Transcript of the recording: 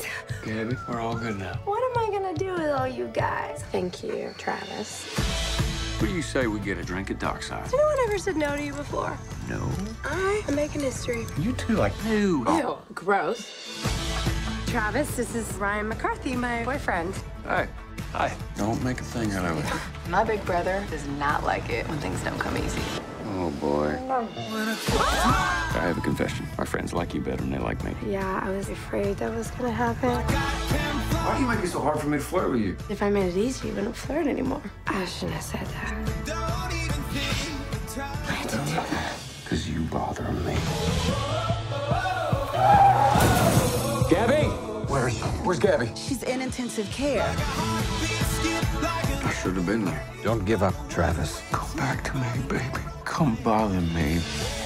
guys. Gabby, we're all good now. What am I gonna do with all you guys? Thank you, Travis. What do you say we get a drink at Dockside? Has anyone ever said no to you before? No. I'm making history. You two like new. Ew, gross. Travis, this is Ryan McCarthy, my boyfriend. Hey. Hi. Don't make a thing out of it. My big brother does not like it when things don't come easy. Oh, boy. I have a confession. Our friends like you better than they like me. Yeah, I was afraid that was gonna happen. Why do you make it so hard for me to flirt with you? If I made it easy, you wouldn't flirt anymore. I shouldn't have said that. I had to do that. Because you bother me. Gabby! Where's Gabby? She's in intensive care. I should have been there. Don't give up, Travis. Come back to me, baby. Come bother me.